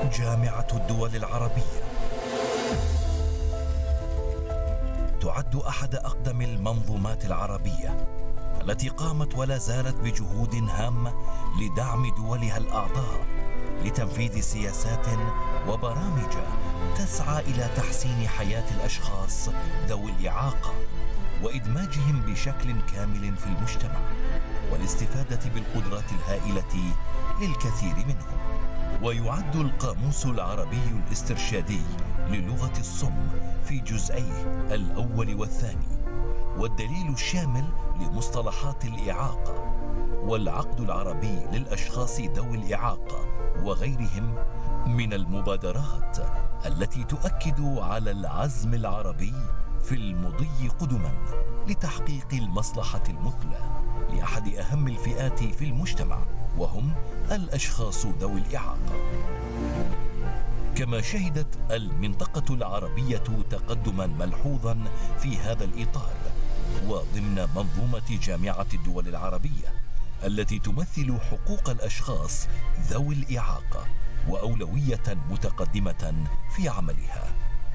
جامعة الدول العربية تعد أحد أقدم المنظومات العربية التي قامت ولا زالت بجهود هامة لدعم دولها الأعضاء لتنفيذ سياسات وبرامج تسعى إلى تحسين حياة الأشخاص ذوي الإعاقة وإدماجهم بشكل كامل في المجتمع والاستفادة بالقدرات الهائلة للكثير منهم. ويعد القاموس العربي الاسترشادي للغة الصم في جزئيه الأول والثاني والدليل الشامل لمصطلحات الإعاقة والعقد العربي للأشخاص ذوي الإعاقة وغيرهم من المبادرات التي تؤكد على العزم العربي في المضي قدما لتحقيق المصلحة المثلى لأحد أهم الفئات في المجتمع وهم الأشخاص ذوي الإعاقة. كما شهدت المنطقة العربية تقدما ملحوظا في هذا الإطار وضمن منظومة جامعة الدول العربية التي تمثل حقوق الأشخاص ذوي الإعاقة وأولوية متقدمة في عملها.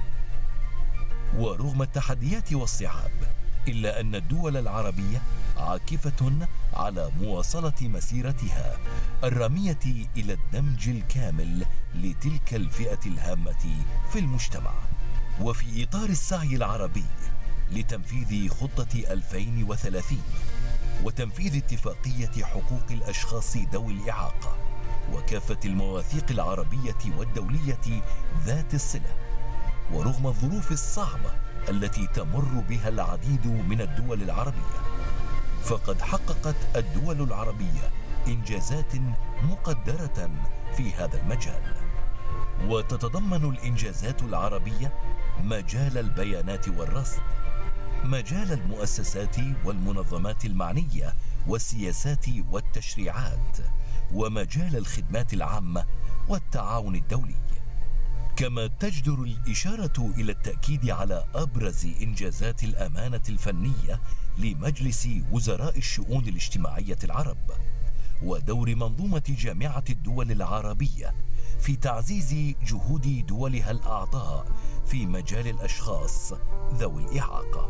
ورغم التحديات والصعاب إلا أن الدول العربية عاكفة على مواصلة مسيرتها الرامية إلى الدمج الكامل لتلك الفئة الهامة في المجتمع. وفي إطار السعي العربي لتنفيذ خطة 2030 وتنفيذ اتفاقية حقوق الأشخاص ذوي الإعاقة وكافة المواثيق العربية والدولية ذات الصلة، ورغم الظروف الصعبة التي تمر بها العديد من الدول العربية، فقد حققت الدول العربية إنجازات مقدرة في هذا المجال. وتتضمن الإنجازات العربية مجال البيانات والرصد، مجال المؤسسات والمنظمات المعنية والسياسات والتشريعات، ومجال الخدمات العامة والتعاون الدولي. كما تجدر الإشارة إلى التأكيد على أبرز إنجازات الأمانة الفنية لمجلس وزراء الشؤون الاجتماعية العرب ودور منظومة جامعة الدول العربية في تعزيز جهود دولها الأعضاء في مجال الأشخاص ذوي الإعاقة.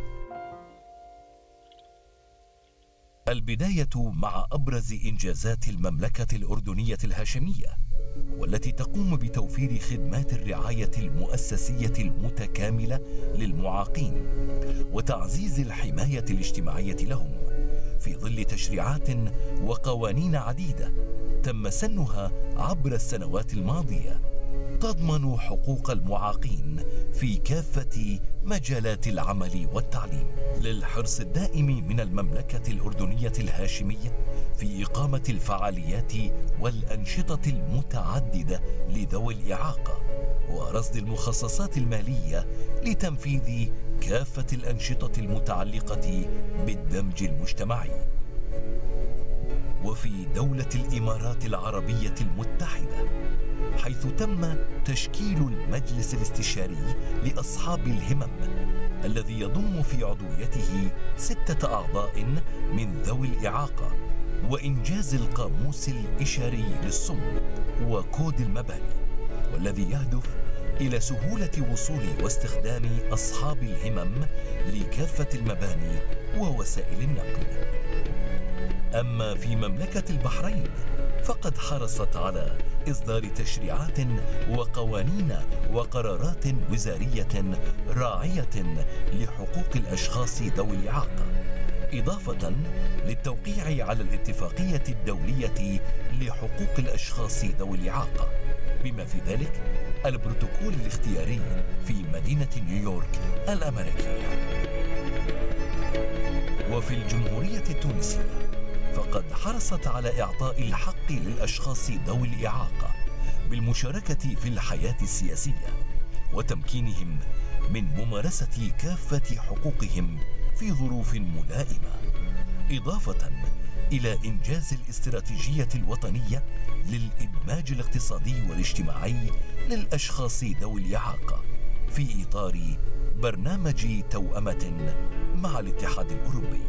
البداية مع أبرز إنجازات المملكة الأردنية الهاشمية والتي تقوم بتوفير خدمات الرعاية المؤسسية المتكاملة للمعاقين وتعزيز الحماية الاجتماعية لهم في ظل تشريعات وقوانين عديدة تم سنها عبر السنوات الماضية تضمن حقوق المعاقين في كافة مجالات العمل والتعليم. للحرص الدائم من المملكة الأردنية الهاشمية في إقامة الفعاليات والأنشطة المتعددة لذوي الإعاقة ورصد المخصصات المالية لتنفيذ كافة الأنشطة المتعلقة بالدمج المجتمعي. وفي دولة الإمارات العربية المتحدة حيث تم تشكيل المجلس الاستشاري لأصحاب الهمم الذي يضم في عضويته 6 أعضاء من ذوي الإعاقة وإنجاز القاموس الإشاري للصم وكود المباني والذي يهدف إلى سهولة وصول واستخدام أصحاب الهمم لكافة المباني ووسائل النقل. أما في مملكة البحرين فقد حرصت على إصدار تشريعات وقوانين وقرارات وزارية راعية لحقوق الأشخاص ذوي الإعاقة، إضافة للتوقيع على الاتفاقية الدولية لحقوق الأشخاص ذوي الإعاقة بما في ذلك البروتوكول الاختياري في مدينة نيويورك الأمريكية. وفي الجمهورية التونسية فقد حرصت على إعطاء الحق للأشخاص ذوي الإعاقة بالمشاركة في الحياة السياسية وتمكينهم من ممارسة كافة حقوقهم في ظروف ملائمة، إضافة إلى إنجاز الاستراتيجية الوطنية للإدماج الاقتصادي والاجتماعي للأشخاص ذوي الإعاقة في إطار برنامج توأمة مع الاتحاد الأوروبي.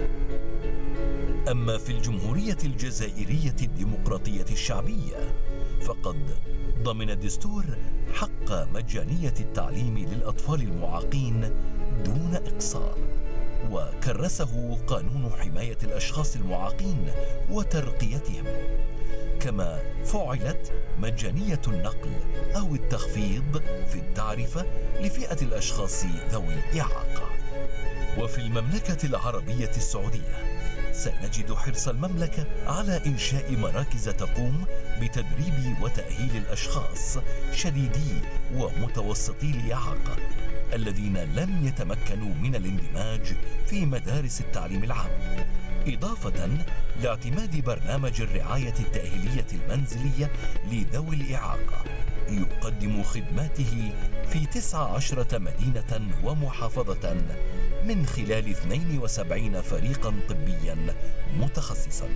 أما في الجمهورية الجزائرية الديمقراطية الشعبية فقد ضمن الدستور حق مجانية التعليم للأطفال المعاقين دون إقصاء، وكرسه قانون حماية الأشخاص المعاقين وترقيتهم. كما فعلت مجانية النقل أو التخفيض في التعرفة لفئة الأشخاص ذوي الإعاقة. وفي المملكة العربية السعودية سنجد حرص المملكة على إنشاء مراكز تقوم بتدريب وتأهيل الأشخاص شديدي ومتوسطي الإعاقة الذين لم يتمكنوا من الاندماج في مدارس التعليم العام، إضافة لاعتماد برنامج الرعاية التأهيلية المنزلية لذوي الإعاقة يقدم خدماته في 19 مدينة ومحافظة من خلال 72 فريقا طبيا متخصصا.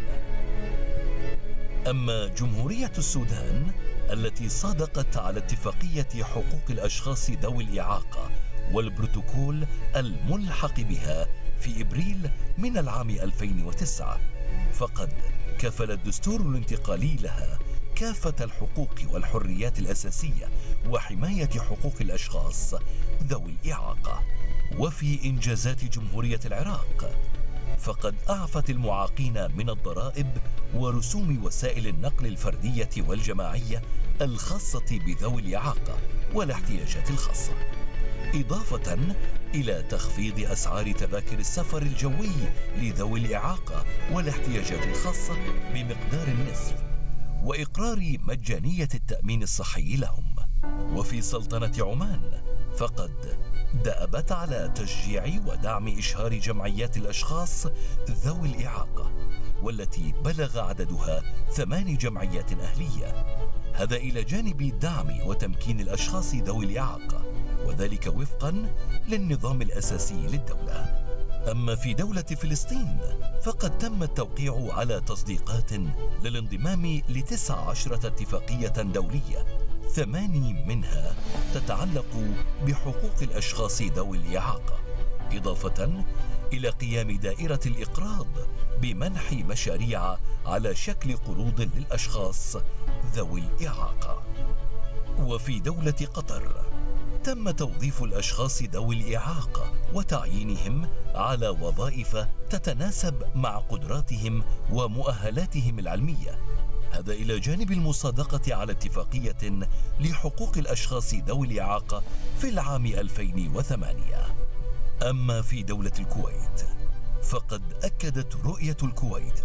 أما جمهورية السودان التي صادقت على اتفاقية حقوق الأشخاص ذوي الإعاقة والبروتوكول الملحق بها في إبريل من العام 2009، فقد كفل الدستور الانتقالي لها كافة الحقوق والحريات الأساسية وحماية حقوق الأشخاص ذوي الإعاقة. وفي إنجازات جمهورية العراق فقد أعفت المعاقين من الضرائب ورسوم وسائل النقل الفردية والجماعية الخاصة بذوي الإعاقة والاحتياجات الخاصة، إضافة إلى تخفيض أسعار تذاكر السفر الجوي لذوي الإعاقة والاحتياجات الخاصة بمقدار النصف، وإقرار مجانية التأمين الصحي لهم. وفي سلطنة عمان فقد دأبت على تشجيع ودعم إشهار جمعيات الأشخاص ذوي الإعاقة، والتي بلغ عددها 8 جمعيات أهلية، هذا إلى جانب دعم وتمكين الأشخاص ذوي الإعاقة، وذلك وفقا للنظام الأساسي للدولة. أما في دولة فلسطين فقد تم التوقيع على تصديقات للانضمام ل19 اتفاقية دولية، 8 منها تتعلق بحقوق الأشخاص ذوي الإعاقة، إضافة إلى قيام دائرة الإقراض بمنح مشاريع على شكل قروض للأشخاص ذوي الإعاقة. وفي دولة قطر تم توظيف الأشخاص ذوي الإعاقة وتعيينهم على وظائف تتناسب مع قدراتهم ومؤهلاتهم العلمية، هذا إلى جانب المصادقة على اتفاقية لحقوق الأشخاص ذوي الإعاقة في العام 2008. أما في دولة الكويت فقد أكدت رؤية الكويت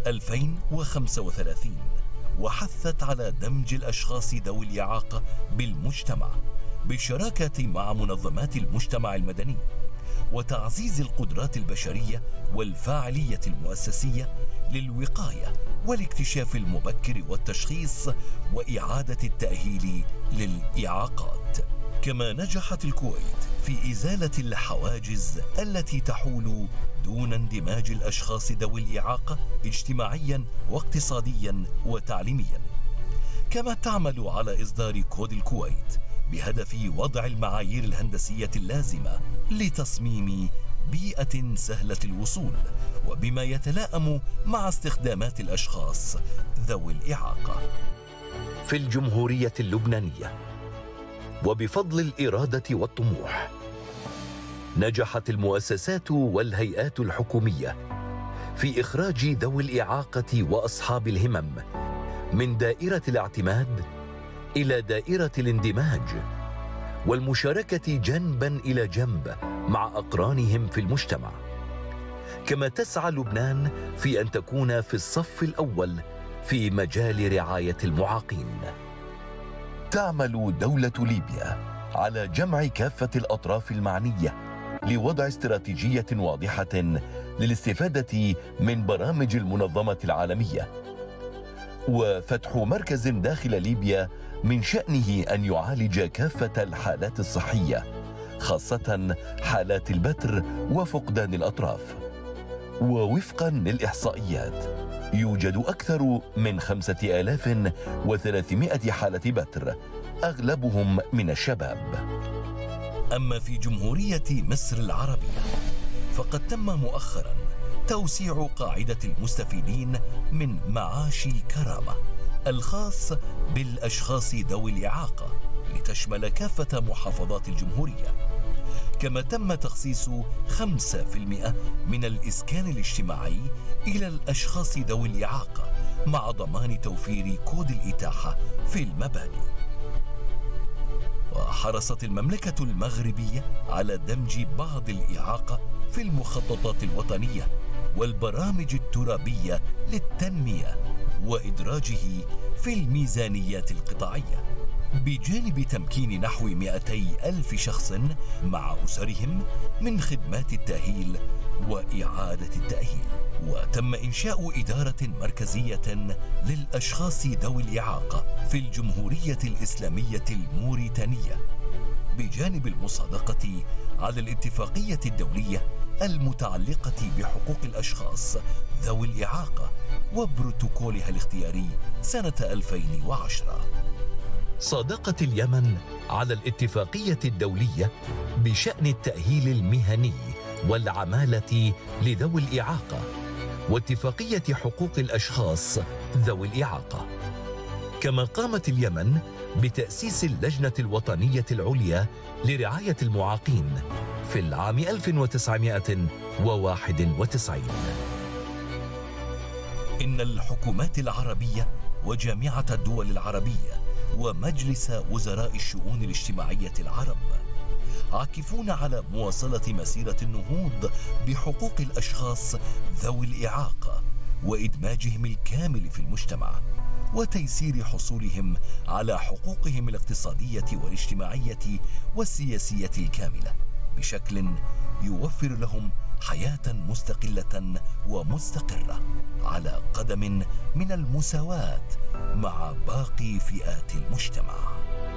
2035 وحثت على دمج الأشخاص ذوي الإعاقة بالمجتمع بالشراكة مع منظمات المجتمع المدني وتعزيز القدرات البشرية والفاعلية المؤسسية للوقاية والاكتشاف المبكر والتشخيص وإعادة التأهيل للإعاقات. كما نجحت الكويت في إزالة الحواجز التي تحول دون اندماج الأشخاص ذوي الإعاقة اجتماعيا واقتصاديا وتعليميا. كما تعمل على إصدار كود الكويت بهدف وضع المعايير الهندسية اللازمة لتصميم بيئة سهلة الوصول وبما يتلائم مع استخدامات الأشخاص ذوي الإعاقة. في الجمهورية اللبنانية وبفضل الإرادة والطموح نجحت المؤسسات والهيئات الحكومية في إخراج ذوي الإعاقة وأصحاب الهمم من دائرة الاعتماد إلى دائرة الاندماج والمشاركة جنبا إلى جنب مع أقرانهم في المجتمع. كما تسعى لبنان في أن تكون في الصف الأول في مجال رعاية المعاقين. تعمل دولة ليبيا على جمع كافة الأطراف المعنية لوضع استراتيجية واضحة للاستفادة من برامج المنظمة العالمية، وفتح مركز داخل ليبيا من شأنه أن يعالج كافة الحالات الصحية، خاصة حالات البتر وفقدان الأطراف. ووفقا للإحصائيات يوجد أكثر من 5300 حالة بتر، أغلبهم من الشباب. أما في جمهورية مصر العربية فقد تم مؤخرا توسيع قاعدة المستفيدين من معاش كرامة الخاص بالأشخاص ذوي الإعاقة لتشمل كافة محافظات الجمهورية. كما تم تخصيص 5% من الإسكان الاجتماعي إلى الأشخاص ذوي الإعاقة مع ضمان توفير كود الإتاحة في المباني. وحرصت المملكة المغربية على دمج بعض الإعاقة في المخططات الوطنية والبرامج الترابية للتنمية وإدراجه في الميزانيات القطاعية، بجانب تمكين نحو 200,000 شخص مع أسرهم من خدمات التأهيل وإعادة التأهيل. وتم إنشاء إدارة مركزية للأشخاص ذوي الإعاقة في الجمهورية الإسلامية الموريتانية، بجانب المصادقة على الاتفاقية الدولية المتعلقة بحقوق الأشخاص ذوي الإعاقة وبروتوكولها الاختياري سنة 2010. صادقت اليمن على الاتفاقية الدولية بشأن التأهيل المهني والعمالة لذوي الإعاقة واتفاقية حقوق الأشخاص ذوي الإعاقة. كما قامت اليمن بتأسيس اللجنة الوطنية العليا لرعاية المعاقين في العام 1991. إن الحكومات العربية وجامعة الدول العربية ومجلس وزراء الشؤون الاجتماعية العرب عاكفون على مواصلة مسيرة النهوض بحقوق الأشخاص ذوي الإعاقة وإدماجهم الكامل في المجتمع وتيسير حصولهم على حقوقهم الاقتصادية والاجتماعية والسياسية الكاملة بشكل يوفر لهم حياة مستقلة ومستقرة على قدم من المساواة مع باقي فئات المجتمع.